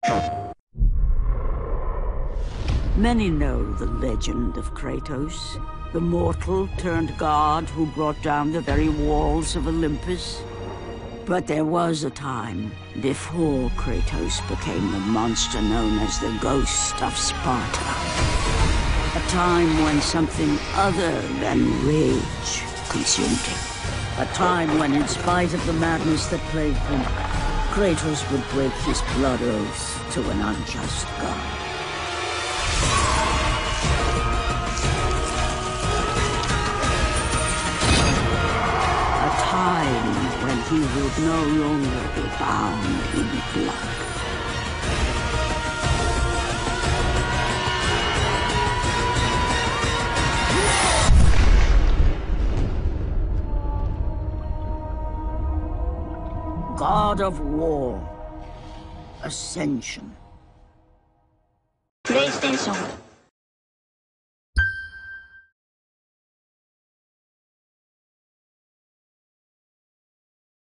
Many know the legend of Kratos, the mortal turned god who brought down the very walls of Olympus. But there was a time before Kratos became the monster known as the Ghost of Sparta. A time when something other than rage consumed him. A time when, in spite of the madness that plagued him, Kratos would break his blood oath to an unjust god. A time when he would no longer be bound in blood. God of War. Ascension. PlayStation